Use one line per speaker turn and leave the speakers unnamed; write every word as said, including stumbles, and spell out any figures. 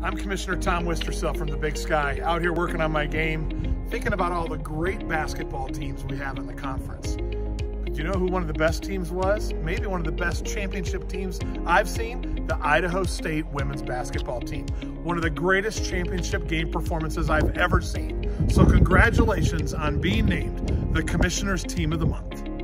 I'm Commissioner Tom Wistersell from the Big Sky, out here working on my game, thinking about all the great basketball teams we have in the conference. But do you know who one of the best teams was? Maybe one of the best championship teams I've seen? The Idaho State women's basketball team. One of the greatest championship game performances I've ever seen. So congratulations on being named the Commissioner's Team of the Month.